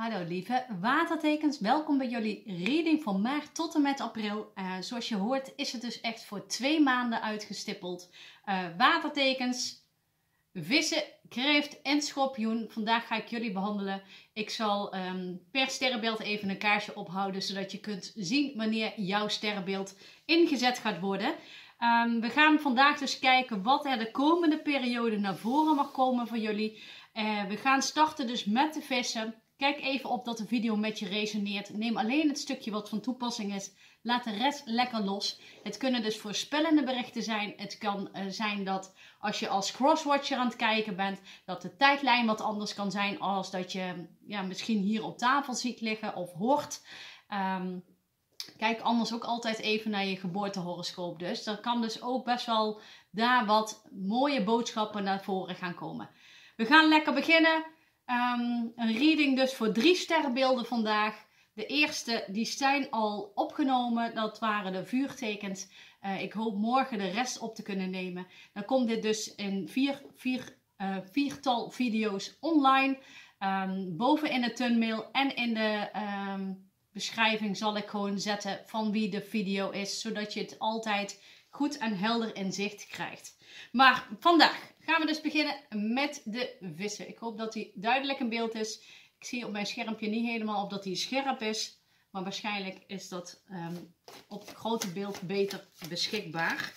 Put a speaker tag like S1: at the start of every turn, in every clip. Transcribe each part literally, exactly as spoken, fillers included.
S1: Hallo lieve watertekens, welkom bij jullie reading van maart tot en met april. Uh, zoals je hoort is het dus echt voor twee maanden uitgestippeld. Uh, watertekens, vissen, kreeft en schorpioen. Vandaag ga ik jullie behandelen. Ik zal um, per sterrenbeeld even een kaarsje ophouden, zodat je kunt zien wanneer jouw sterrenbeeld ingezet gaat worden. Um, we gaan vandaag dus kijken wat er de komende periode naar voren mag komen voor jullie. Uh, we gaan starten dus met de vissen. Kijk even op dat de video met je resoneert. Neem alleen het stukje wat van toepassing is. Laat de rest lekker los. Het kunnen dus voorspellende berichten zijn. Het kan uh, zijn dat als je als crosswatcher aan het kijken bent, dat de tijdlijn wat anders kan zijn als dat je ja, misschien hier op tafel ziet liggen of hoort. Um, kijk anders ook altijd even naar je geboortehoroscoop. Dus er kan dus ook best wel daar wat mooie boodschappen naar voren gaan komen. We gaan lekker beginnen. Um, een reading dus voor drie sterrenbeelden vandaag. De eerste die zijn al opgenomen, dat waren de vuurtekens. Uh, ik hoop morgen de rest op te kunnen nemen. Dan komt dit dus in vier, vier, uh, viertal video's online. Um, boven in de thumbnail en in de um, beschrijving zal ik gewoon zetten van wie de video is. Zodat je het altijd goed en helder in zicht krijgt. Maar vandaag gaan we dus beginnen met de vissen. Ik hoop dat die duidelijk in beeld is. Ik zie op mijn schermpje niet helemaal of dat die scherp is. Maar waarschijnlijk is dat um, op het grote beeld beter beschikbaar.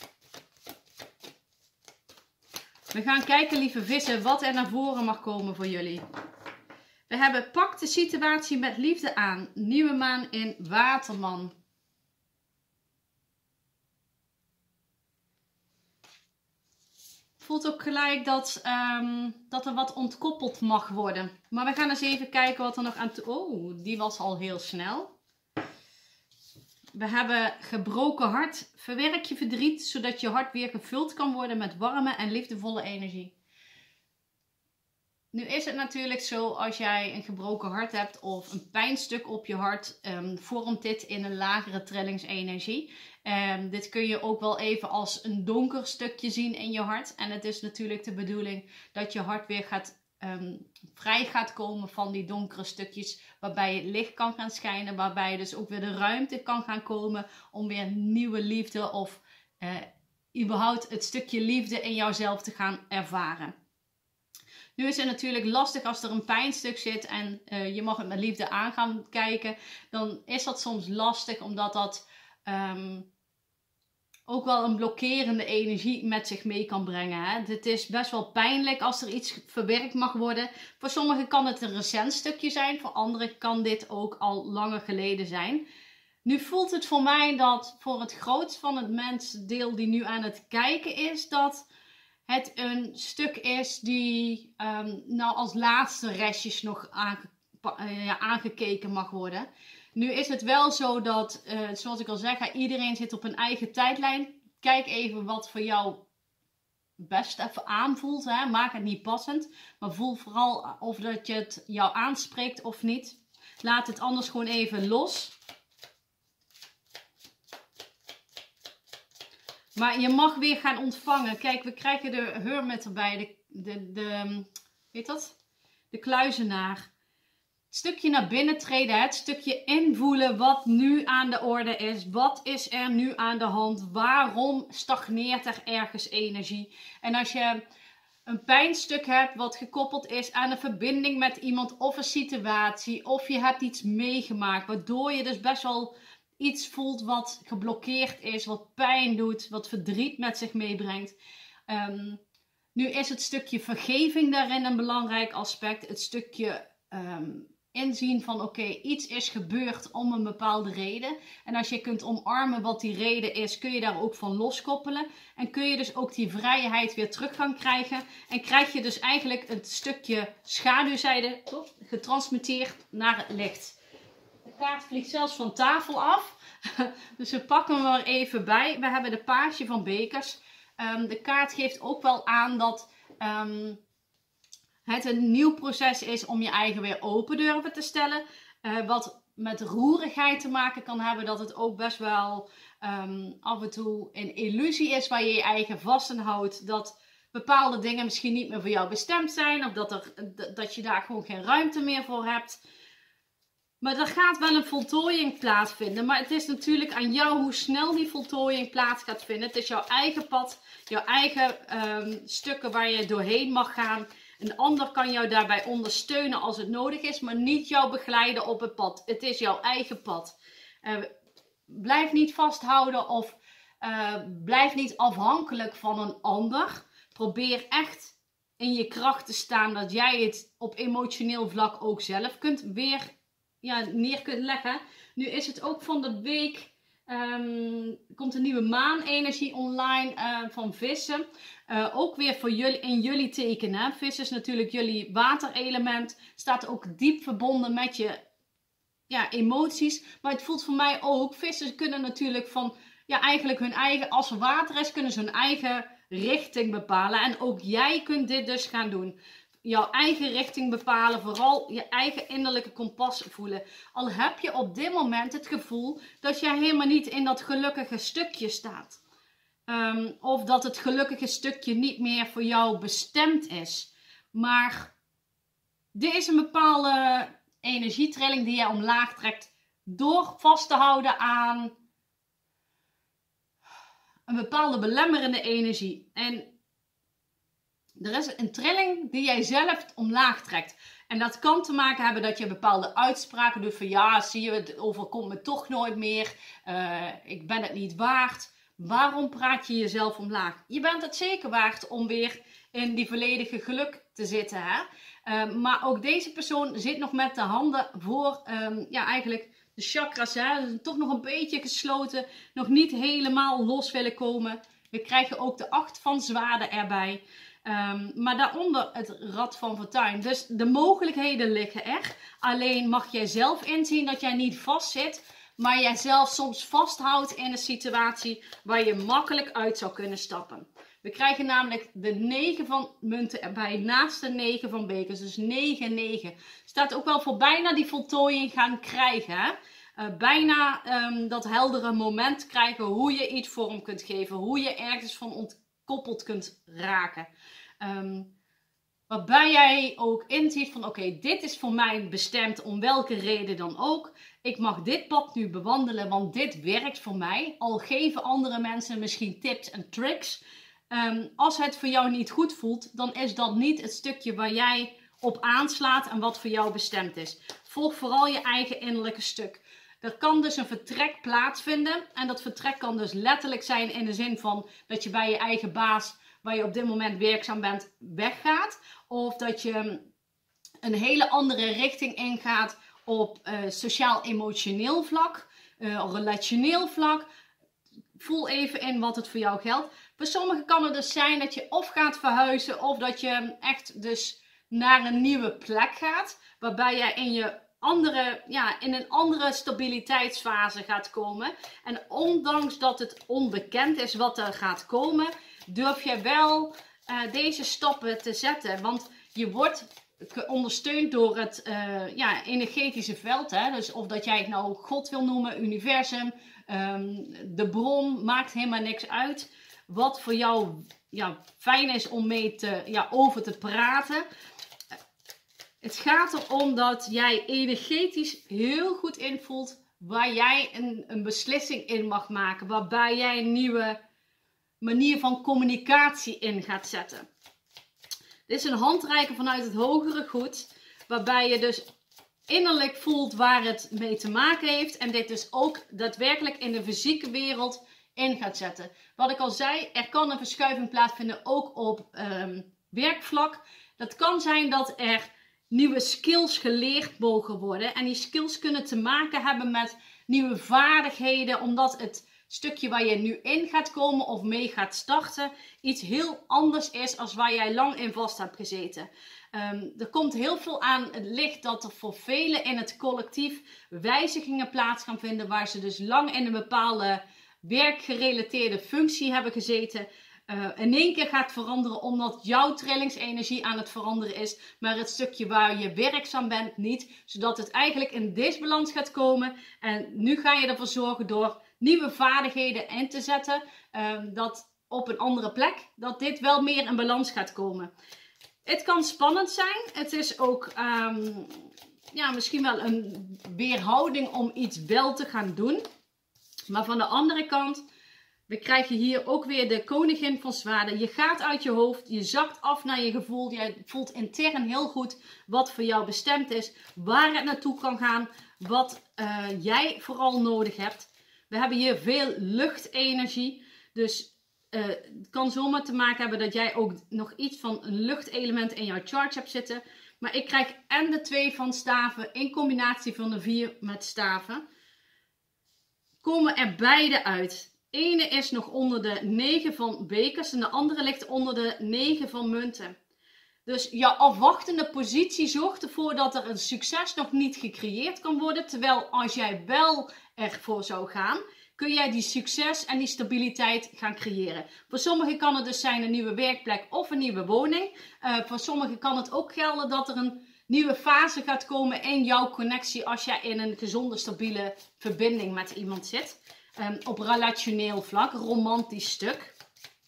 S1: We gaan kijken, lieve vissen, wat er naar voren mag komen voor jullie. We hebben pak de situatie met liefde aan. Nieuwe maan in Waterman. Voelt ook gelijk dat, um, dat er wat ontkoppeld mag worden. Maar we gaan eens even kijken wat er nog aan toe... Oh, die was al heel snel. We hebben gebroken hart. Verwerk je verdriet, zodat je hart weer gevuld kan worden met warme en liefdevolle energie. Nu is het natuurlijk zo, als jij een gebroken hart hebt of een pijnstuk op je hart, um, vormt dit in een lagere trillingsenergie. Um, dit kun je ook wel even als een donker stukje zien in je hart. En het is natuurlijk de bedoeling dat je hart weer gaat, um, vrij gaat komen van die donkere stukjes. Waarbij het licht kan gaan schijnen. Waarbij dus ook weer de ruimte kan gaan komen om weer nieuwe liefde of uh, überhaupt het stukje liefde in jouzelf te gaan ervaren. Nu is het natuurlijk lastig als er een pijnstuk zit en uh, je mag het met liefde aan gaan kijken. Dan is dat soms lastig omdat dat um, ook wel een blokkerende energie met zich mee kan brengen. Hè? Het is best wel pijnlijk als er iets verwerkt mag worden. Voor sommigen kan het een recent stukje zijn. Voor anderen kan dit ook al langer geleden zijn. Nu voelt het voor mij dat voor het grootst van het mensdeel die nu aan het kijken is, dat het een stuk is die um, nou als laatste restjes nog aange, uh, ja, aangekeken mag worden. Nu is het wel zo dat, uh, zoals ik al zeg, iedereen zit op een eigen tijdlijn. Kijk even wat voor jou best even aanvoelt. Hè? Maak het niet passend. Maar voel vooral of dat je het jou aanspreekt of niet. Laat het anders gewoon even los. Maar je mag weer gaan ontvangen. Kijk, we krijgen de hermit erbij. De, de, de, weet dat? De kluizenaar. Het stukje naar binnen treden. Het stukje invoelen wat nu aan de orde is. Wat is er nu aan de hand? Waarom stagneert er ergens energie? En als je een pijnstuk hebt wat gekoppeld is aan een verbinding met iemand of een situatie. Of je hebt iets meegemaakt. Waardoor je dus best wel iets voelt wat geblokkeerd is, wat pijn doet, wat verdriet met zich meebrengt. Um, nu is het stukje vergeving daarin een belangrijk aspect. Het stukje um, inzien van oké, okay, iets is gebeurd om een bepaalde reden. En als je kunt omarmen wat die reden is, kun je daar ook van loskoppelen. En kun je dus ook die vrijheid weer terug gaan krijgen. En krijg je dus eigenlijk een stukje schaduwzijde toch, getransmuteerd naar het licht. De kaart vliegt zelfs van tafel af. Dus we pakken hem er even bij. We hebben de paasje van bekers. Um, de kaart geeft ook wel aan dat um, het een nieuw proces is om je eigen weer open durven te stellen. Uh, wat met roerigheid te maken kan hebben. Dat het ook best wel um, af en toe een illusie is waar je je eigen vast aan houdt. Dat bepaalde dingen misschien niet meer voor jou bestemd zijn. Of dat, er, dat je daar gewoon geen ruimte meer voor hebt. Maar er gaat wel een voltooiing plaatsvinden. Maar het is natuurlijk aan jou hoe snel die voltooiing plaats gaat vinden. Het is jouw eigen pad, jouw eigen um, stukken waar je doorheen mag gaan. Een ander kan jou daarbij ondersteunen als het nodig is, maar niet jou begeleiden op het pad. Het is jouw eigen pad. Uh, blijf niet vasthouden of uh, blijf niet afhankelijk van een ander. Probeer echt in je kracht te staan dat jij het op emotioneel vlak ook zelf kunt weer ja, neer kunt leggen. Nu is het ook van de week, um, komt een nieuwe maanenergie online uh, van vissen. Uh, ook weer voor jullie, in jullie teken. Hè? Vis is natuurlijk jullie waterelement. Staat ook diep verbonden met je ja, emoties. Maar het voelt voor mij ook, vissen kunnen natuurlijk van, ja, eigenlijk hun eigen, als er water is, kunnen ze hun eigen richting bepalen. En ook jij kunt dit dus gaan doen. Jouw eigen richting bepalen, vooral je eigen innerlijke kompas voelen. Al heb je op dit moment het gevoel dat jij helemaal niet in dat gelukkige stukje staat. Um, of dat het gelukkige stukje niet meer voor jou bestemd is. Maar dit is een bepaalde energietrilling die je omlaag trekt door vast te houden aan een bepaalde belemmerende energie. En er is een trilling die jij zelf omlaag trekt. En dat kan te maken hebben dat je bepaalde uitspraken doet van ja, zie je, het overkomt me toch nooit meer. Uh, ik ben het niet waard. Waarom praat je jezelf omlaag? Je bent het zeker waard om weer in die volledige geluk te zitten. Hè? Uh, maar ook deze persoon zit nog met de handen voor um, ja, eigenlijk de chakras. Hè? Dus toch nog een beetje gesloten. Nog niet helemaal los willen komen. We krijgen ook de acht van zwaarden erbij. Um, maar daaronder het rad van fortuin. Dus de mogelijkheden liggen er. Alleen mag jij zelf inzien dat jij niet vastzit. Maar jij zelf soms vasthoudt in een situatie waar je makkelijk uit zou kunnen stappen. We krijgen namelijk de negen van munten erbij naast de negen van bekers. Dus negen negen. Staat ook wel voor bijna die voltooiing gaan krijgen. Hè? Uh, bijna um, dat heldere moment krijgen hoe je iets vorm kunt geven. Hoe je ergens van ontkoppeld kunt raken. Um, waarbij jij ook inziet van oké, okay, dit is voor mij bestemd om welke reden dan ook. Ik mag dit pad nu bewandelen, want dit werkt voor mij. Al geven andere mensen misschien tips en tricks. Um, als het voor jou niet goed voelt, dan is dat niet het stukje waar jij op aanslaat en wat voor jou bestemd is. Volg vooral je eigen innerlijke stuk. Er kan dus een vertrek plaatsvinden. En dat vertrek kan dus letterlijk zijn in de zin van dat je bij je eigen baas, waar je op dit moment werkzaam bent, weggaat. Of dat je een hele andere richting ingaat op uh, sociaal-emotioneel vlak, uh, relationeel vlak. Voel even in wat het voor jou geldt. Voor sommigen kan het dus zijn dat je of gaat verhuizen of dat je echt dus naar een nieuwe plek gaat. Waarbij je in, je andere, ja, in een andere stabiliteitsfase gaat komen. En ondanks dat het onbekend is wat er gaat komen, durf je wel uh, deze stappen te zetten. Want je wordt ondersteund door het uh, ja, energetische veld. Hè? Dus of dat jij het nou God wil noemen, universum, um, de bron, maakt helemaal niks uit. Wat voor jou ja, fijn is om mee te, ja, over te praten. Het gaat erom dat jij energetisch heel goed invoelt waar jij een, een beslissing in mag maken. Waarbij jij een nieuwe manier van communicatie in gaat zetten. Dit is een handreiken vanuit het hogere goed. Waarbij je dus innerlijk voelt waar het mee te maken heeft. En dit dus ook daadwerkelijk in de fysieke wereld in gaat zetten. Wat ik al zei, er kan een verschuiving plaatsvinden ook op um, werkvlak. Dat kan zijn dat er nieuwe skills geleerd mogen worden. En die skills kunnen te maken hebben met nieuwe vaardigheden. Omdat het stukje waar je nu in gaat komen of mee gaat starten iets heel anders is als waar jij lang in vast hebt gezeten. Um, er komt heel veel aan het licht dat er voor velen in het collectief wijzigingen plaats gaan vinden. Waar ze dus lang in een bepaalde werkgerelateerde functie hebben gezeten. Uh, in één keer gaat veranderen omdat jouw trillingsenergie aan het veranderen is. Maar het stukje waar je werkzaam bent niet. Zodat het eigenlijk in disbalans gaat komen. En nu ga je ervoor zorgen door nieuwe vaardigheden in te zetten. Uh, dat op een andere plek. Dat dit wel meer in balans gaat komen. Het kan spannend zijn. Het is ook um, ja, misschien wel een weerhouding om iets wel te gaan doen. Maar van de andere kant, we krijgen hier ook weer de koningin van zwaarden. Je gaat uit je hoofd, je zakt af naar je gevoel. Je voelt intern heel goed wat voor jou bestemd is. Waar het naartoe kan gaan, wat uh, jij vooral nodig hebt. We hebben hier veel luchtenergie. Dus uh, het kan zomaar te maken hebben dat jij ook nog iets van een luchtelement in jouw charge hebt zitten. Maar ik krijg en de twee van staven in combinatie van de vier met staven. Komen er beide uit. De ene is nog onder de negen van bekers en de andere ligt onder de negen van munten. Dus jouw afwachtende positie zorgt ervoor dat er een succes nog niet gecreëerd kan worden. Terwijl als jij wel ervoor zou gaan, kun jij die succes en die stabiliteit gaan creëren. Voor sommigen kan het dus zijn een nieuwe werkplek of een nieuwe woning. Uh, voor sommigen kan het ook gelden dat er een nieuwe fase gaat komen in jouw connectie als jij in een gezonde, stabiele verbinding met iemand zit. Um, op relationeel vlak, romantisch stuk.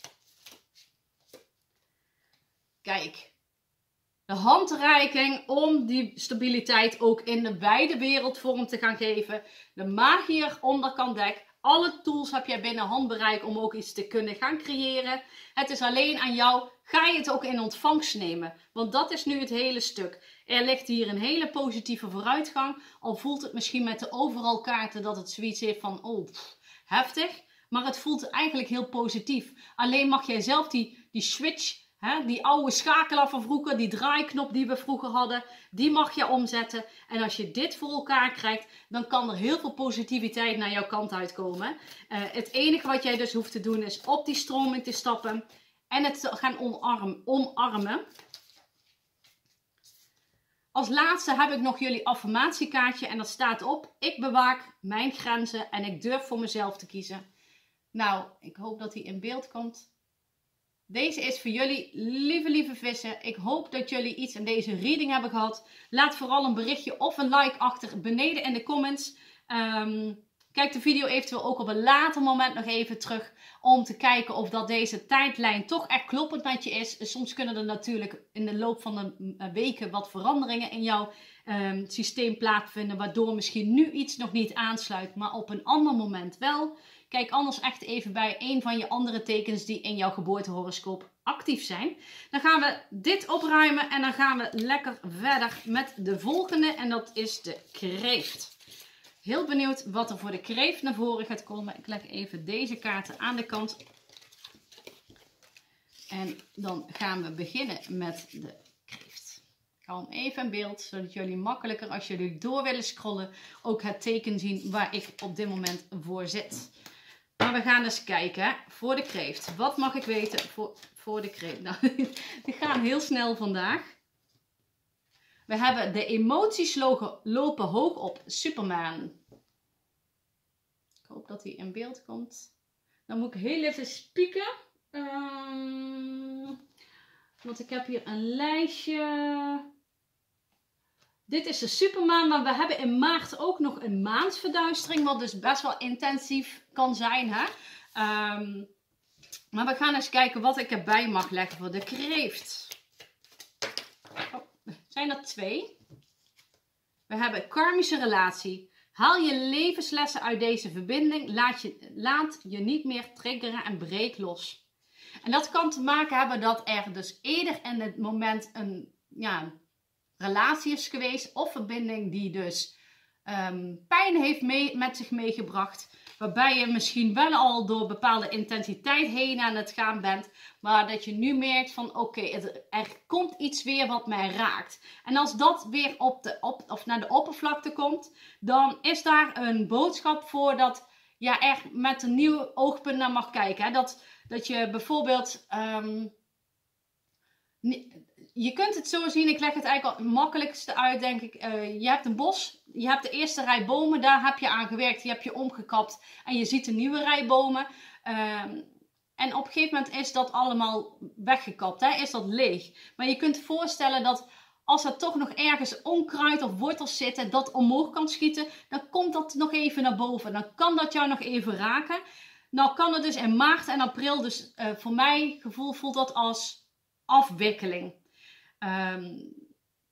S1: Kijk. De handreiking om die stabiliteit ook in de wijde wereld vorm te gaan geven. De magier onderkant dek. Alle tools heb jij binnen handbereik om ook iets te kunnen gaan creëren. Het is alleen aan jou. Ga je het ook in ontvangst nemen? Want dat is nu het hele stuk. Er ligt hier een hele positieve vooruitgang. Al voelt het misschien met de overal kaarten dat het zoiets heeft van oh, pff, heftig. Maar het voelt eigenlijk heel positief. Alleen mag jij zelf die, die switch... He, die oude schakelaar van vroeger, die draaiknop die we vroeger hadden, die mag je omzetten. En als je dit voor elkaar krijgt, dan kan er heel veel positiviteit naar jouw kant uitkomen. Uh, het enige wat jij dus hoeft te doen is op die stroming te stappen en het te gaan omarm, omarmen. Als laatste heb ik nog jullie affirmatiekaartje en dat staat op: ik bewaak mijn grenzen en ik durf voor mezelf te kiezen. Nou, ik hoop dat die in beeld komt. Deze is voor jullie, lieve, lieve vissen. Ik hoop dat jullie iets aan deze reading hebben gehad. Laat vooral een berichtje of een like achter beneden in de comments. Um, kijk de video eventueel ook op een later moment nog even terug. Om te kijken of dat deze tijdlijn toch echt kloppend met je is. Soms kunnen er natuurlijk in de loop van de weken wat veranderingen in jouw um, systeem plaatsvinden. Waardoor misschien nu iets nog niet aansluit, maar op een ander moment wel. Kijk anders echt even bij een van je andere tekens die in jouw geboortehoroscoop actief zijn. Dan gaan we dit opruimen en dan gaan we lekker verder met de volgende. En dat is de kreeft. Heel benieuwd wat er voor de kreeft naar voren gaat komen. Ik leg even deze kaarten aan de kant. En dan gaan we beginnen met de kreeft. Ik hou hem even in beeld, zodat jullie makkelijker, als jullie door willen scrollen, ook het teken zien waar ik op dit moment voor zit. Maar we gaan eens kijken voor de kreeft. Wat mag ik weten voor, voor de kreeft? Nou, die gaan heel snel vandaag. We hebben de emoties lopen hoog op. Superman. Ik hoop dat hij in beeld komt. Dan moet ik heel even spieken. Um, want ik heb hier een lijstje. Dit is de Superman, maar we hebben in maart ook nog een maansverduistering, wat dus best wel intensief kan zijn. Hè? Um, maar we gaan eens kijken wat ik erbij mag leggen voor de kreeft. Oh, zijn er twee? We hebben karmische relatie. Haal je levenslessen uit deze verbinding. Laat je, laat je niet meer triggeren en breek los. En dat kan te maken hebben dat er dus eerder in het moment een... ja, relatie is geweest of verbinding die dus um, pijn heeft mee, met zich meegebracht. Waarbij je misschien wel al door bepaalde intensiteit heen aan het gaan bent. Maar dat je nu merkt van oké, okay, er komt iets weer wat mij raakt. En als dat weer op de, op, of naar de oppervlakte komt, dan is daar een boodschap voor dat je er met een nieuw oogpunt naar mag kijken. Hè? Dat, dat je bijvoorbeeld... Um, Je kunt het zo zien, ik leg het eigenlijk al het makkelijkste uit, denk ik. Uh, je hebt een bos, je hebt de eerste rij bomen, daar heb je aan gewerkt, die heb je omgekapt en je ziet een nieuwe rij bomen. Uh, en op een gegeven moment is dat allemaal weggekapt, hè? Is dat leeg. Maar je kunt je voorstellen dat als er toch nog ergens onkruid of wortels zitten, dat omhoog kan schieten, dan komt dat nog even naar boven. Dan kan dat jou nog even raken. Nou kan het dus in maart en april, dus uh, voor mijn gevoel voelt dat als afwikkeling. Um,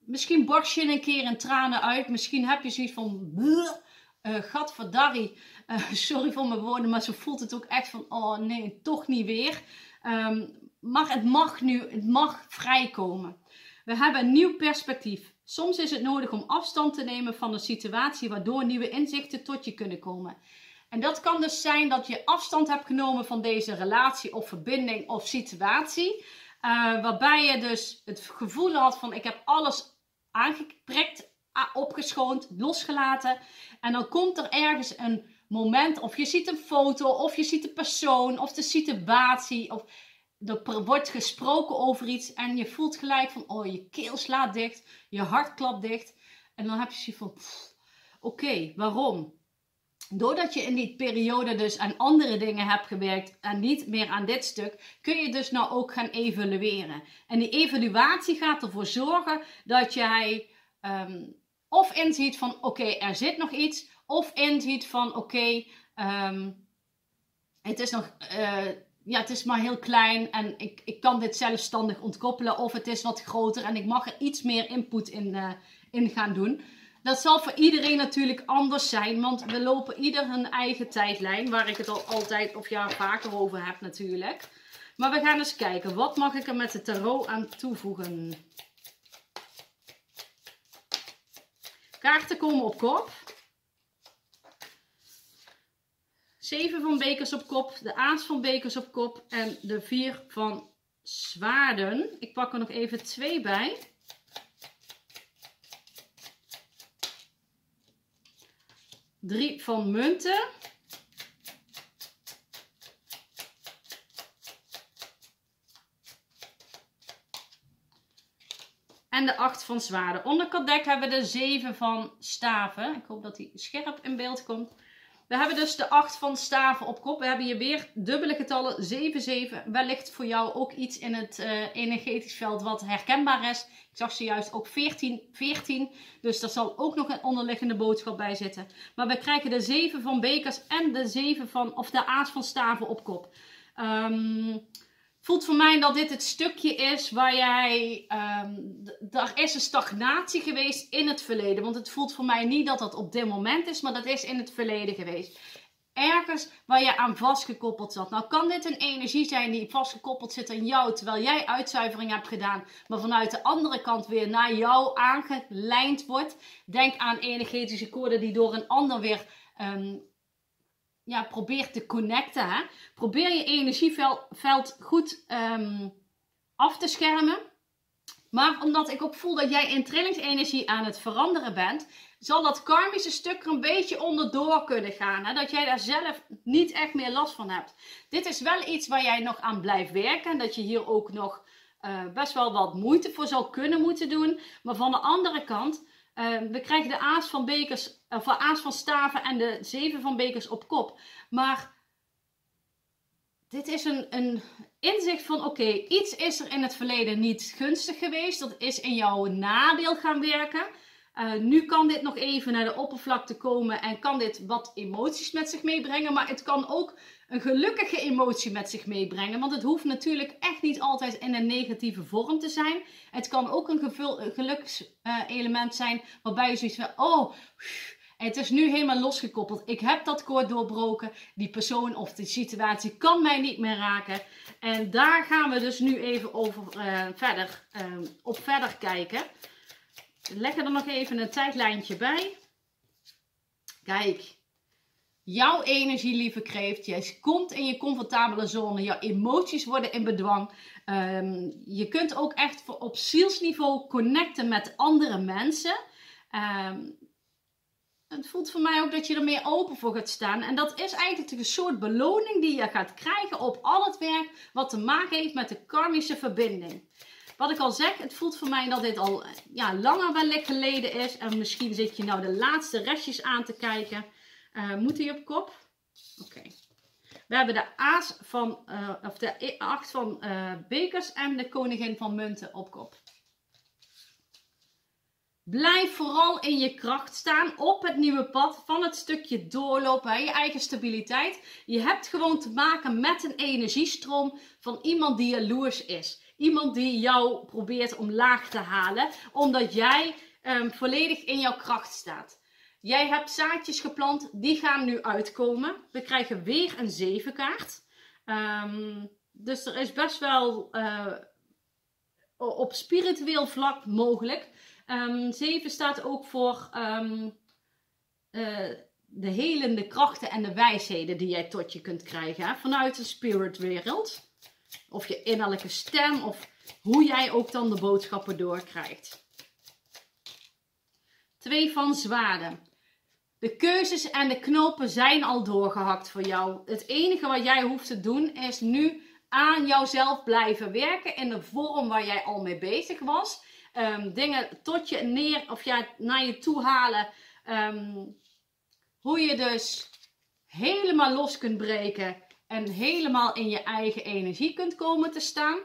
S1: misschien barst je een keer in tranen uit. Misschien heb je zoiets van... Uh, gadverdarrie. Uh, sorry voor mijn woorden, maar zo voelt het ook echt van... Oh nee, toch niet weer. Um, maar het mag nu, het mag vrijkomen. We hebben een nieuw perspectief. Soms is het nodig om afstand te nemen van een situatie... waardoor nieuwe inzichten tot je kunnen komen. En dat kan dus zijn dat je afstand hebt genomen van deze relatie of verbinding of situatie... Uh, waarbij je dus het gevoel had van ik heb alles aangeprikt, opgeschoond, losgelaten. En dan komt er ergens een moment of je ziet een foto of je ziet een persoon of de situatie. Of er wordt gesproken over iets en je voelt gelijk van oh je keel slaat dicht, je hart klapt dicht. En dan heb je zoiets van oké, okay, waarom? Doordat je in die periode dus aan andere dingen hebt gewerkt en niet meer aan dit stuk, kun je dus nou ook gaan evalueren. En die evaluatie gaat ervoor zorgen dat jij um, of inziet van oké, okay, er zit nog iets. Of inziet van oké, okay, um, het is nog, uh, ja, het is maar heel klein en ik, ik kan dit zelfstandig ontkoppelen. Of het is wat groter en ik mag er iets meer input in, uh, in gaan doen. Dat zal voor iedereen natuurlijk anders zijn, want we lopen ieder een eigen tijdlijn, waar ik het al altijd of ja vaker over heb natuurlijk. Maar we gaan eens kijken, wat mag ik er met de tarot aan toevoegen? Kaarten komen op kop. Zeven van bekers op kop, de aas van bekers op kop en de vier van zwaarden. Ik pak er nog even twee bij. Drie van munten. En de acht van zwaarden. Onderkant dek hebben we de zeven van staven. Ik hoop dat die scherp in beeld komt. We hebben dus de acht van staven op kop. We hebben hier weer dubbele getallen. zeven, zeven. Wellicht voor jou ook iets in het uh, energetisch veld wat herkenbaar is. Ik zag zojuist ook veertien, veertien. Dus daar zal ook nog een onderliggende boodschap bij zitten. Maar we krijgen de zeven van bekers en de zeven van, of de aas van staven op kop. Um, voelt voor mij dat dit het stukje is waar jij... Um, er is een stagnatie geweest in het verleden. Want het voelt voor mij niet dat dat op dit moment is, maar dat is in het verleden geweest. Ergens waar je aan vastgekoppeld zat. Nou kan dit een energie zijn die vastgekoppeld zit aan jou, terwijl jij uitzuivering hebt gedaan, maar vanuit de andere kant weer naar jou aangelijnd wordt. Denk aan energetische koorden die door een ander weer... Um, Ja, probeer te connecten. Hè? Probeer je energieveld goed um, af te schermen. Maar omdat ik ook voel dat jij in trillingsenergie aan het veranderen bent, zal dat karmische stuk er een beetje onderdoor kunnen gaan. Hè? Dat jij daar zelf niet echt meer last van hebt. Dit is wel iets waar jij nog aan blijft werken. En dat je hier ook nog uh, best wel wat moeite voor zou kunnen moeten doen. Maar van de andere kant... Uh, we krijgen de aas van bekers, of de aas van staven en de zeven van bekers op kop. Maar dit is een, een inzicht van oké, okay, iets is er in het verleden niet gunstig geweest. Dat is in jouw nadeel gaan werken. Uh, nu kan dit nog even naar de oppervlakte komen en kan dit wat emoties met zich meebrengen. Maar het kan ook een gelukkige emotie met zich meebrengen. Want het hoeft natuurlijk echt niet altijd in een negatieve vorm te zijn. Het kan ook een, een gelukselement uh, zijn waarbij je zoiets van... Oh, het is nu helemaal losgekoppeld. Ik heb dat koord doorbroken. Die persoon of die situatie kan mij niet meer raken. En daar gaan we dus nu even over, uh, verder, uh, op verder kijken. Leg er nog even een tijdlijntje bij. Kijk. Jouw energie, lieve kreeft. Je komt in je comfortabele zone. Jouw emoties worden in bedwang. Um, je kunt ook echt op zielsniveau connecten met andere mensen. Um, het voelt voor mij ook dat je er meer open voor gaat staan. En dat is eigenlijk een soort beloning die je gaat krijgen op al het werk wat te maken heeft met de karmische verbinding. Wat ik al zeg, het voelt voor mij dat dit al ja, langer wellicht geleden is. En misschien zit je nou de laatste restjes aan te kijken. Uh, moet die op kop? Oké. Okay. We hebben de aas van, uh, of de acht van uh, bekers en de koningin van munten op kop. Blijf vooral in je kracht staan op het nieuwe pad van het stukje doorlopen, hè, je eigen stabiliteit. Je hebt gewoon te maken met een energiestroom van iemand die jaloers is. iemand die jou probeert omlaag te halen, omdat jij um, volledig in jouw kracht staat. Jij hebt zaadjes geplant, die gaan nu uitkomen. We krijgen weer een zevenkaart. Um, dus er is best wel uh, op spiritueel vlak mogelijk. Um, zeven staat ook voor um, uh, de helende krachten en de wijsheden die jij tot je kunt krijgen. Hè? Vanuit de spiritwereld. Of je innerlijke stem. Of hoe jij ook dan de boodschappen doorkrijgt. Twee van zwaarden. De keuzes en de knopen zijn al doorgehakt voor jou. Het enige wat jij hoeft te doen is nu aan jouzelf blijven werken in de vorm waar jij al mee bezig was. Um, dingen tot je neer of ja, naar je toe halen. Um, hoe je dus helemaal los kunt breken en helemaal in je eigen energie kunt komen te staan.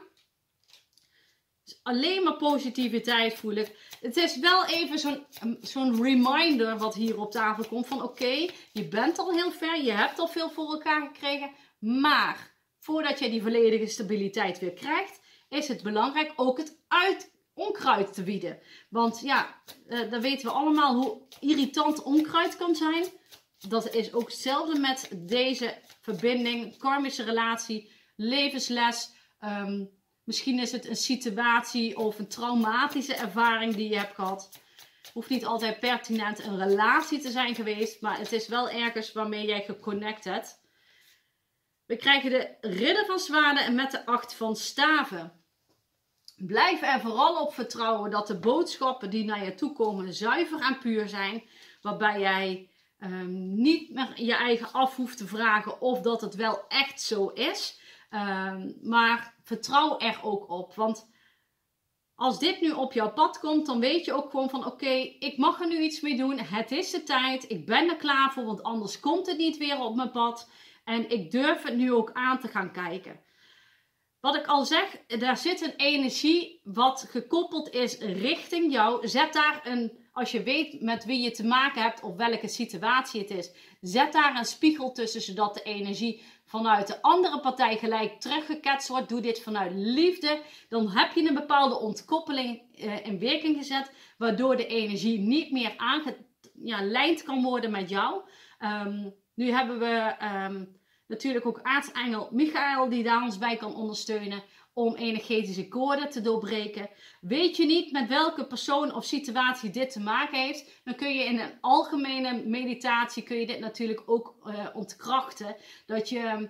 S1: Dus alleen maar positiviteit voel ik. Het is wel even zo'n zo'n reminder wat hier op tafel komt. Van oké, okay, je bent al heel ver. Je hebt al veel voor elkaar gekregen. Maar voordat je die volledige stabiliteit weer krijgt, is het belangrijk ook het uit, onkruid te wieden. Want ja, uh, dan weten we allemaal hoe irritant onkruid kan zijn. Dat is ook hetzelfde met deze verbinding, karmische relatie, levensles. Um, misschien is het een situatie of een traumatische ervaring die je hebt gehad. Hoeft niet altijd pertinent een relatie te zijn geweest, maar het is wel ergens waarmee jij geconnect hebt. We krijgen de ridder van zwaarden met de acht van staven. Blijf er vooral op vertrouwen dat de boodschappen die naar je toe komen zuiver en puur zijn. Waarbij jij um, niet meer je eigen af hoeft te vragen of dat het wel echt zo is. Um, maar vertrouw er ook op. Want als dit nu op jouw pad komt, dan weet je ook gewoon van oké, okay, ik mag er nu iets mee doen. Het is de tijd. Ik ben er klaar voor, want anders komt het niet weer op mijn pad. En ik durf het nu ook aan te gaan kijken. Wat ik al zeg, daar zit een energie wat gekoppeld is richting jou. Zet daar een, als je weet met wie je te maken hebt of welke situatie het is, zet daar een spiegel tussen, zodat de energie vanuit de andere partij gelijk teruggeketst wordt. Doe dit vanuit liefde. Dan heb je een bepaalde ontkoppeling uh, in werking gezet, waardoor de energie niet meer aangelijnd ja, kan worden met jou. Um, nu hebben we um, natuurlijk ook aartsengel Michael die daar ons bij kan ondersteunen om energetische koorden te doorbreken. Weet je niet met welke persoon of situatie dit te maken heeft, dan kun je in een algemene meditatie kun je dit natuurlijk ook uh, ontkrachten. Dat je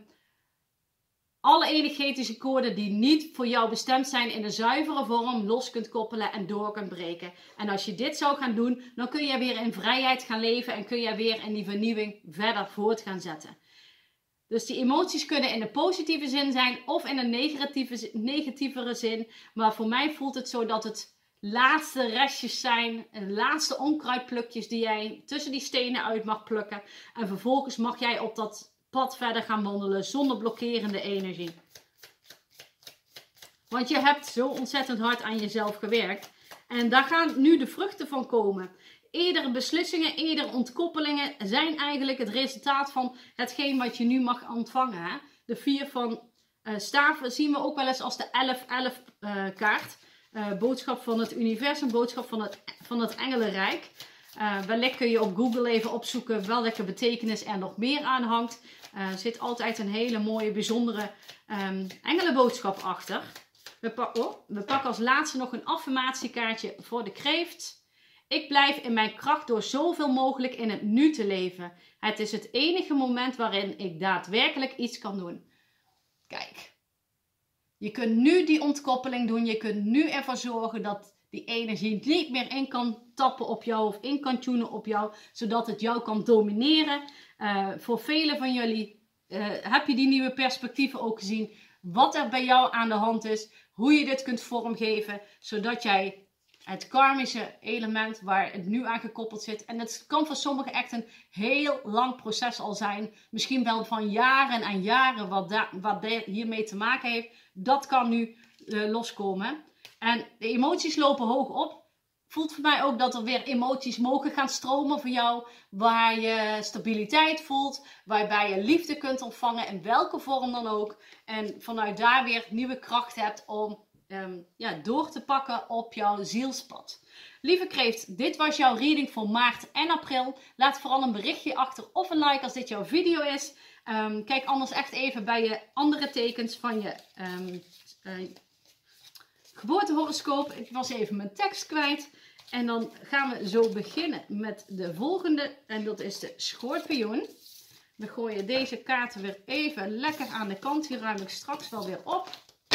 S1: alle energetische koorden die niet voor jou bestemd zijn in een zuivere vorm los kunt koppelen en door kunt breken. En als je dit zou gaan doen, dan kun je weer in vrijheid gaan leven en kun je weer in die vernieuwing verder voort gaan zetten. Dus die emoties kunnen in de positieve zin zijn of in een negatieve, negatievere zin. Maar voor mij voelt het zo dat het laatste restjes zijn, de laatste onkruidplukjes die jij tussen die stenen uit mag plukken. En vervolgens mag jij op dat pad verder gaan wandelen zonder blokkerende energie. Want je hebt zo ontzettend hard aan jezelf gewerkt. En daar gaan nu de vruchten van komen. Eerdere beslissingen, eerdere ontkoppelingen zijn eigenlijk het resultaat van hetgeen wat je nu mag ontvangen. Hè? De vier van uh, staven zien we ook wel eens als de elf elf uh, kaart. Uh, boodschap van het universum, boodschap van het, van het engelenrijk. Uh, wellicht kun je op Google even opzoeken welke betekenis er nog meer aan hangt. Er uh, zit altijd een hele mooie, bijzondere um, engelenboodschap achter. We, pak oh, we pakken als laatste nog een affirmatiekaartje voor de kreeft. Ik blijf in mijn kracht door zoveel mogelijk in het nu te leven. Het is het enige moment waarin ik daadwerkelijk iets kan doen. Kijk, je kunt nu die ontkoppeling doen. Je kunt nu ervoor zorgen dat die energie niet meer in kan tappen op jou of in kan tunen op jou, zodat het jou kan domineren. Uh, voor velen van jullie uh, heb je die nieuwe perspectieven ook gezien. Wat er bij jou aan de hand is, hoe je dit kunt vormgeven, zodat jij het karmische element waar het nu aan gekoppeld zit. En het kan voor sommigen echt een heel lang proces al zijn. Misschien wel van jaren en jaren wat, wat hiermee te maken heeft. Dat kan nu uh, loskomen. En de emoties lopen hoog op. Voelt voor mij ook dat er weer emoties mogen gaan stromen voor jou. Waar je stabiliteit voelt. Waarbij je liefde kunt ontvangen. In welke vorm dan ook. En vanuit daar weer nieuwe kracht hebt om um, ja, door te pakken op jouw zielspad. Lieve kreeft, dit was jouw reading voor maart en april. Laat vooral een berichtje achter of een like als dit jouw video is. Um, kijk anders echt even bij je andere tekens van je um, uh, geboortehoroscoop. Ik was even mijn tekst kwijt. En dan gaan we zo beginnen met de volgende. En dat is de schorpioen. We gooien deze kaarten weer even lekker aan de kant. Die ruim ik straks wel weer op.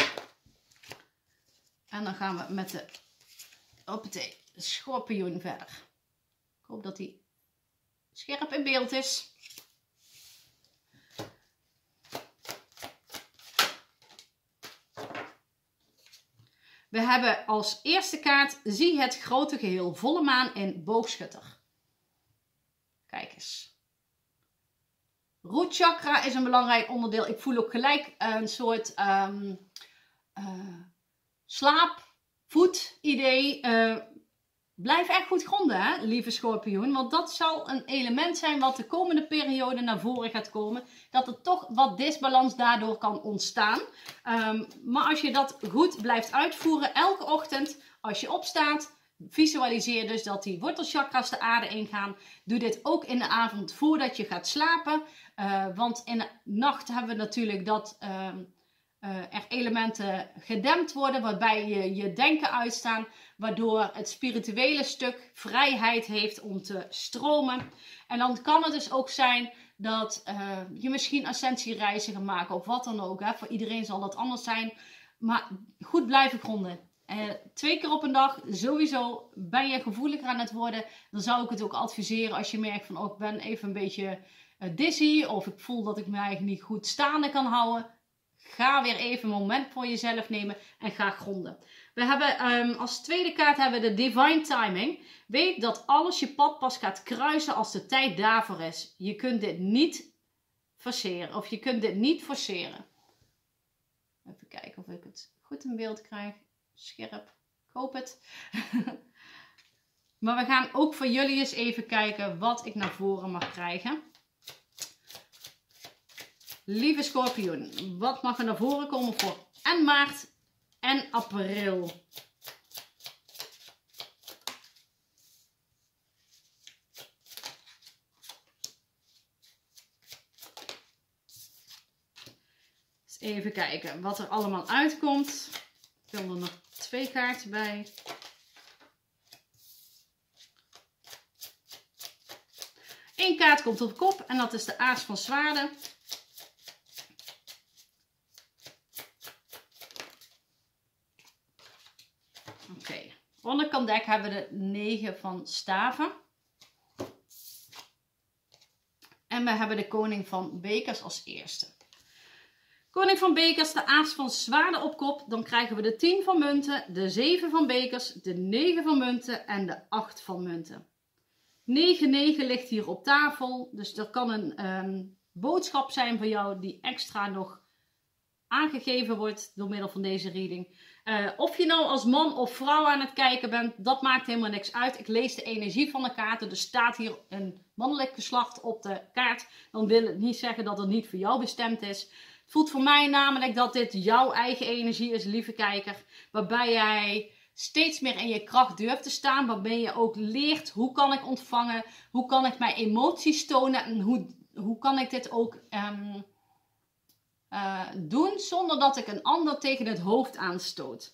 S1: En dan gaan we met de, hoppatee, de schorpioen verder. Ik hoop dat die scherp in beeld is. We hebben als eerste kaart, zie het grote geheel, volle maan in boogschutter. Kijk eens. Root chakra is een belangrijk onderdeel. Ik voel ook gelijk een soort um, uh, slaap-voet idee. Uh, blijf echt goed gronden, hè, lieve schorpioen. Want dat zal een element zijn wat de komende periode naar voren gaat komen. Dat er toch wat disbalans daardoor kan ontstaan. Um, maar als je dat goed blijft uitvoeren, elke ochtend als je opstaat, visualiseer dus dat die wortelchakras de aarde ingaan. Doe dit ook in de avond voordat je gaat slapen. Uh, want in de nacht hebben we natuurlijk dat uh, uh, er elementen gedempt worden. Waarbij je je denken uitstaan. Waardoor het spirituele stuk vrijheid heeft om te stromen. En dan kan het dus ook zijn dat uh, je misschien ascensiereizen gaat maken. Of wat dan ook. Hè. Voor iedereen zal dat anders zijn. Maar goed blijven gronden. Uh, twee keer op een dag, sowieso ben je gevoeliger aan het worden. Dan zou ik het ook adviseren als je merkt van, oh, ik ben even een beetje uh, dizzy. Of ik voel dat ik me eigenlijk niet goed staande kan houden. Ga weer even een moment voor jezelf nemen en ga gronden. We hebben um, als tweede kaart hebben we de Divine Timing. Weet dat alles je pad pas gaat kruisen als de tijd daarvoor is. Je kunt dit niet forceren. Of je kunt dit niet forceren. Even kijken of ik het goed in beeld krijg. Scherp. Ik hoop het. Maar we gaan ook voor jullie eens even kijken wat ik naar voren mag krijgen. Lieve schorpioen, wat mag er naar voren komen voor en maart en april? Eens even kijken wat er allemaal uitkomt. Ik wil er nog twee kaarten bij. Eén kaart komt op kop en dat is de Aas van Zwaarden. Oké, okay. Onderkant dek hebben we de negen van staven. En we hebben de koning van bekers als eerste. Koning van bekers, de Aas van Zwaarden op kop. Dan krijgen we de tien van munten, de zeven van bekers, de negen van munten en de acht van munten. negen negen ligt hier op tafel. Dus dat kan een um, boodschap zijn voor jou die extra nog aangegeven wordt door middel van deze reading. Uh, of je nou als man of vrouw aan het kijken bent, dat maakt helemaal niks uit. Ik lees de energie van de kaarten. Er staat hier een mannelijk geslacht op de kaart. Dan wil het niet zeggen dat het niet voor jou bestemd is. Het voelt voor mij namelijk dat dit jouw eigen energie is, lieve kijker. Waarbij jij steeds meer in je kracht durft te staan. Waarbij je ook leert, hoe kan ik ontvangen? Hoe kan ik mijn emoties tonen? En hoe, hoe kan ik dit ook um, uh, doen zonder dat ik een ander tegen het hoofd aanstoot?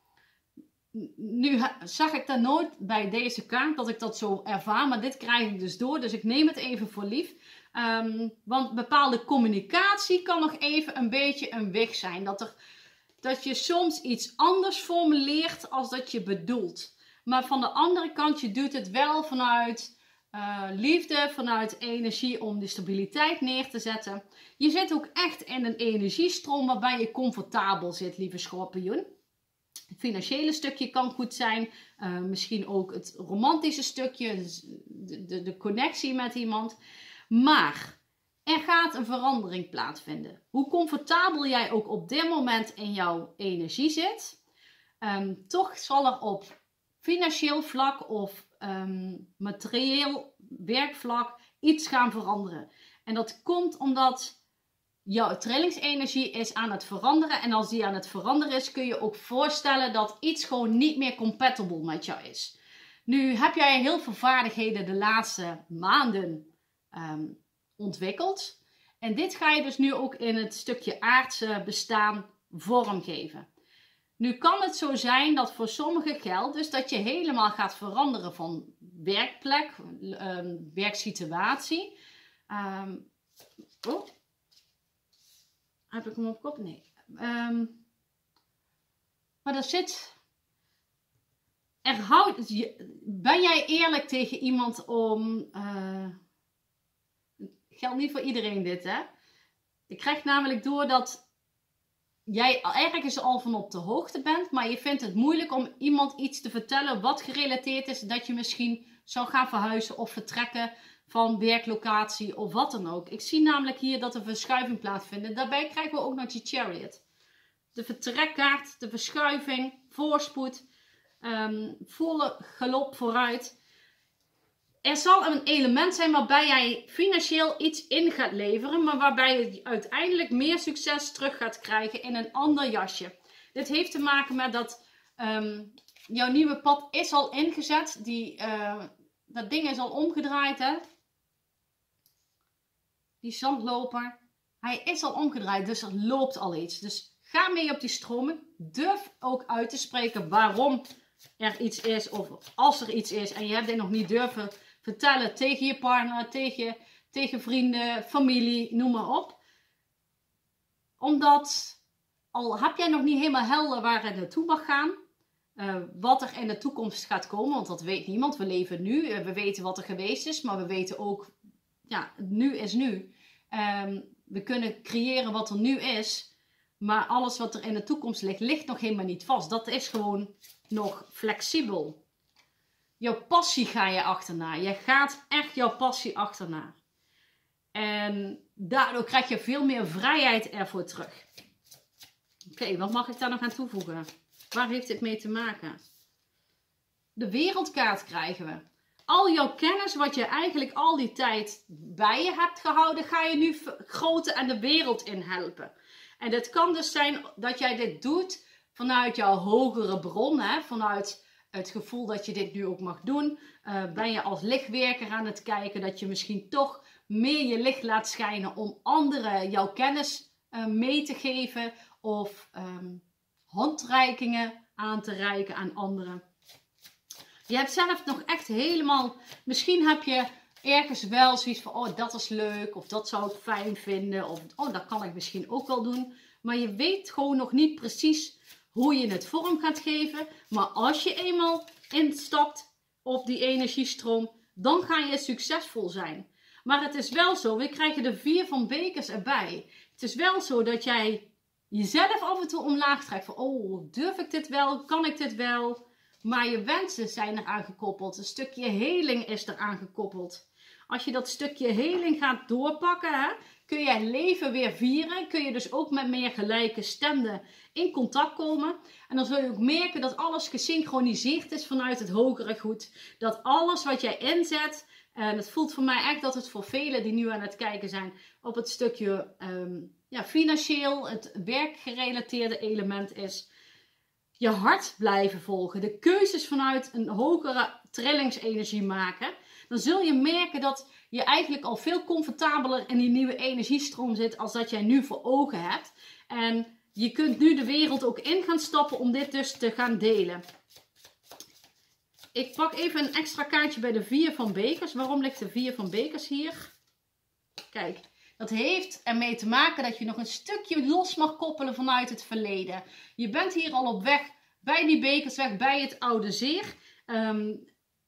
S1: Nu zag ik dat nooit bij deze kaart dat ik dat zo ervaar. Maar dit krijg ik dus door. Dus ik neem het even voor lief. Um, want bepaalde communicatie kan nog even een beetje een weg zijn. Dat, er, dat je soms iets anders formuleert als dat je bedoelt. Maar van de andere kant, je doet het wel vanuit uh, liefde, vanuit energie om de stabiliteit neer te zetten. Je zit ook echt in een energiestroom waarbij je comfortabel zit, lieve schorpioen. Het financiële stukje kan goed zijn. Uh, misschien ook het romantische stukje, de, de, de connectie met iemand. Maar er gaat een verandering plaatsvinden. Hoe comfortabel jij ook op dit moment in jouw energie zit. Um, toch zal er op financieel vlak of um, materieel werkvlak iets gaan veranderen. En dat komt omdat jouw trillingsenergie is aan het veranderen. En als die aan het veranderen is, kun je ook voorstellen dat iets gewoon niet meer compatible met jou is. Nu heb jij heel veel vaardigheden de laatste maanden um, ontwikkeld. En dit ga je dus nu ook in het stukje aardse bestaan vormgeven. Nu kan het zo zijn dat voor sommigen geldt dus dat je helemaal gaat veranderen van werkplek, um, werksituatie. Um, oh. Heb ik hem op kop? Nee. Um, maar er zit... Er houdt, ben jij eerlijk tegen iemand om... Uh, geldt niet voor iedereen dit, hè? Ik krijg namelijk door dat jij ergens al van op de hoogte bent, maar je vindt het moeilijk om iemand iets te vertellen wat gerelateerd is dat je misschien zou gaan verhuizen of vertrekken van werklocatie of wat dan ook. Ik zie namelijk hier dat er verschuiving plaatsvindt. Daarbij krijgen we ook nog die chariot. De vertrekkaart, de verschuiving, voorspoed, um, volle galop vooruit. Er zal een element zijn waarbij jij financieel iets in gaat leveren, maar waarbij je uiteindelijk meer succes terug gaat krijgen in een ander jasje. Dit heeft te maken met dat um, jouw nieuwe pad is al ingezet. Die, uh, dat ding is al omgedraaid, hè. Die zandloper. Hij is al omgedraaid, dus er loopt al iets. Dus ga mee op die stroming. Durf ook uit te spreken waarom er iets is of als er iets is en je hebt dit nog niet durven vertellen tegen je partner, tegen, tegen vrienden, familie, noem maar op. Omdat, al heb jij nog niet helemaal helder waar het naartoe mag gaan, uh, wat er in de toekomst gaat komen, want dat weet niemand. We leven nu, uh, we weten wat er geweest is, maar we weten ook, ja, nu is nu. Um, we kunnen creëren wat er nu is, maar alles wat er in de toekomst ligt, ligt nog helemaal niet vast. Dat is gewoon nog flexibel. Jouw passie ga je achterna. Je gaat echt jouw passie achterna. En daardoor krijg je veel meer vrijheid ervoor terug. Oké, okay, wat mag ik daar nog aan toevoegen? Waar heeft dit mee te maken? De wereldkaart krijgen we. Al jouw kennis wat je eigenlijk al die tijd bij je hebt gehouden, ga je nu vergroten en de wereld in helpen. En het kan dus zijn dat jij dit doet vanuit jouw hogere bron, hè? Vanuit het gevoel dat je dit nu ook mag doen. Uh, ben je als lichtwerker aan het kijken dat je misschien toch meer je licht laat schijnen om anderen jouw kennis uh, mee te geven of um, handreikingen aan te reiken aan anderen. Je hebt zelf nog echt helemaal, misschien heb je ergens wel zoiets van, oh dat is leuk of dat zou ik fijn vinden of oh dat kan ik misschien ook wel doen. Maar je weet gewoon nog niet precies hoe je het vorm gaat geven. Maar als je eenmaal instapt op die energiestroom, dan ga je succesvol zijn. Maar het is wel zo, we krijgen de vier van bekers erbij. Het is wel zo dat jij jezelf af en toe omlaag trekt. Van, oh, durf ik dit wel? Kan ik dit wel? Maar je wensen zijn eraan gekoppeld. Een stukje heling is eraan gekoppeld. Als je dat stukje heling gaat doorpakken, hè, kun je het leven weer vieren. Kun je dus ook met meer gelijke stemmen in contact komen. En dan zul je ook merken dat alles gesynchroniseerd is vanuit het hogere goed. Dat alles wat jij inzet, en het voelt voor mij echt dat het voor velen die nu aan het kijken zijn op het stukje um, ja, financieel, het werkgerelateerde element is. Je hart blijven volgen. De keuzes vanuit een hogere trillingsenergie maken. Dan zul je merken dat je eigenlijk al veel comfortabeler in die nieuwe energiestroom zit als dat jij nu voor ogen hebt. En je kunt nu de wereld ook in gaan stappen om dit dus te gaan delen. Ik pak even een extra kaartje bij de vier van bekers. Waarom ligt de vier van bekers hier? Kijk, dat heeft ermee te maken dat je nog een stukje los mag koppelen vanuit het verleden. Je bent hier al op weg bij die bekersweg, bij het oude zeer. Um,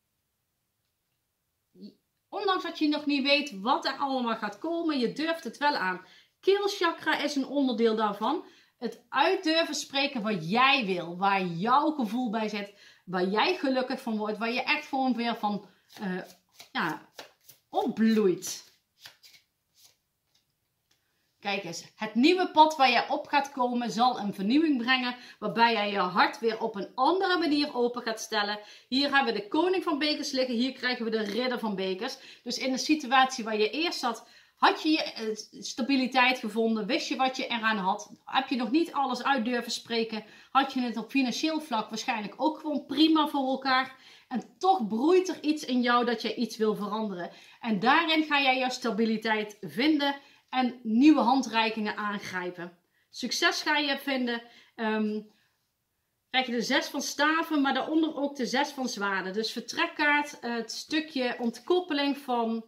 S1: ondanks dat je nog niet weet wat er allemaal gaat komen, je durft het wel aan. Keelchakra is een onderdeel daarvan. Het uit durven spreken wat jij wil, waar jouw gevoel bij zit, waar jij gelukkig van wordt, waar je echt gewoon weer van uh, ja, opbloeit. Kijk eens, het nieuwe pad waar jij op gaat komen zal een vernieuwing brengen, waarbij jij je hart weer op een andere manier open gaat stellen. Hier hebben we de koning van bekers liggen, hier krijgen we de ridder van bekers. Dus in een situatie waar je eerst zat, Had je je stabiliteit gevonden? Wist je wat je eraan had? Heb je nog niet alles uit durven spreken? Had je het op financieel vlak waarschijnlijk ook gewoon prima voor elkaar? En toch broeit er iets in jou dat je iets wil veranderen. En daarin ga jij jouw stabiliteit vinden en nieuwe handreikingen aangrijpen. Succes ga je vinden. Um, krijg je de zes van staven, maar daaronder ook de zes van zwaarden. Dus vertrekkaart, het stukje ontkoppeling van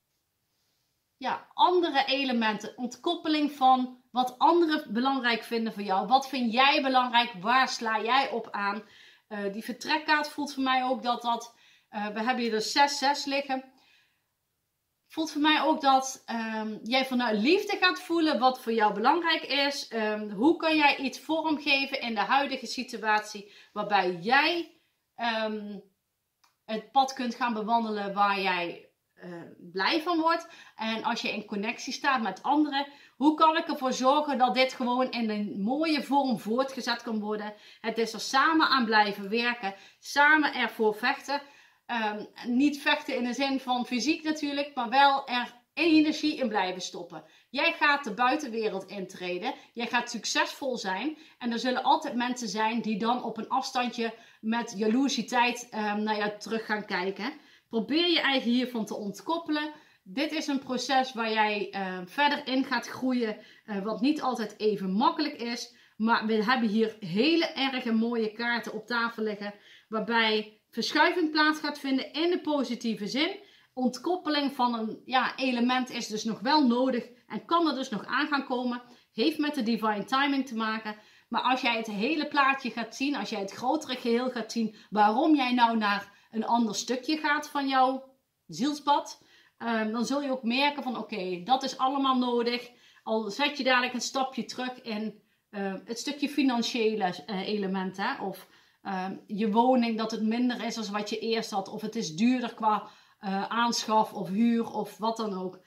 S1: ja, andere elementen. Ontkoppeling van wat anderen belangrijk vinden voor jou. Wat vind jij belangrijk? Waar sla jij op aan? Uh, die vertrekkaart voelt voor mij ook dat dat... Uh, we hebben hier dus zes zes liggen. Voelt voor mij ook dat um, jij vanuit liefde gaat voelen wat voor jou belangrijk is. Um, hoe kan jij iets vormgeven in de huidige situatie waarbij jij um, het pad kunt gaan bewandelen waar jij uh, blij van wordt. En als je in connectie staat met anderen, hoe kan ik ervoor zorgen dat dit gewoon in een mooie vorm voortgezet kan worden. Het is er samen aan blijven werken, samen ervoor vechten. Um, niet vechten in de zin van fysiek natuurlijk, maar wel er energie in blijven stoppen. Jij gaat de buitenwereld intreden, jij gaat succesvol zijn en er zullen altijd mensen zijn die dan op een afstandje met jaloersiteit um, naar jou terug gaan kijken. Probeer je eigen hiervan te ontkoppelen. Dit is een proces waar jij uh, verder in gaat groeien, uh, wat niet altijd even makkelijk is. Maar we hebben hier hele erge mooie kaarten op tafel liggen, waarbij verschuiving plaats gaat vinden in de positieve zin. Ontkoppeling van een ja, element is dus nog wel nodig en kan er dus nog aan gaan komen. Heeft met de divine timing te maken. Maar als jij het hele plaatje gaat zien, als jij het grotere geheel gaat zien, waarom jij nou naar een ander stukje gaat van jouw zielspad, um, dan zul je ook merken van oké, okay, dat is allemaal nodig. Al zet je dadelijk een stapje terug in uh, het stukje financiële uh, element, hè, of Um, je woning, dat het minder is dan wat je eerst had. Of het is duurder qua uh, aanschaf of huur of wat dan ook.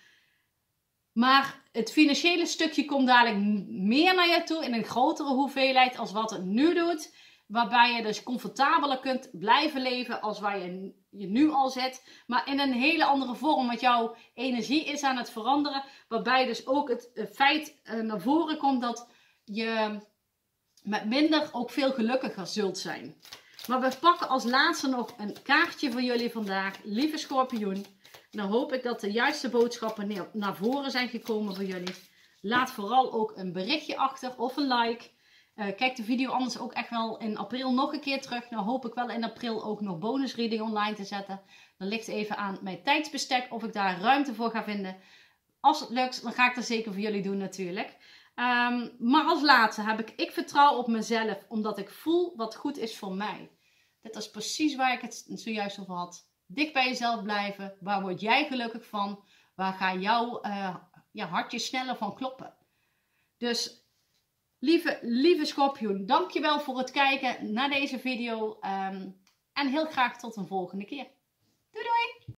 S1: Maar het financiële stukje komt dadelijk meer naar je toe in een grotere hoeveelheid als wat het nu doet. Waarbij je dus comfortabeler kunt blijven leven als waar je, je nu al zit. Maar in een hele andere vorm, want jouw energie is aan het veranderen. Waarbij dus ook het uh, feit uh, naar voren komt dat je met minder ook veel gelukkiger zult zijn. Maar we pakken als laatste nog een kaartje voor jullie vandaag. Lieve schorpioen. Dan hoop ik dat de juiste boodschappen naar voren zijn gekomen voor jullie. Laat vooral ook een berichtje achter of een like. Uh, kijk de video anders ook echt wel in april nog een keer terug. Nou hoop ik wel in april ook nog bonus reading online te zetten. Dan ligt even aan mijn tijdsbestek of ik daar ruimte voor ga vinden. Als het lukt, dan ga ik dat zeker voor jullie doen natuurlijk. Um, maar als laatste heb ik, ik vertrouw op mezelf, omdat ik voel wat goed is voor mij. Dit is precies waar ik het zojuist over had. Dicht bij jezelf blijven. Waar word jij gelukkig van? Waar ga jouw uh, ja, hartje sneller van kloppen? Dus lieve, lieve schorpioen, dankjewel voor het kijken naar deze video. Um, en heel graag tot een volgende keer.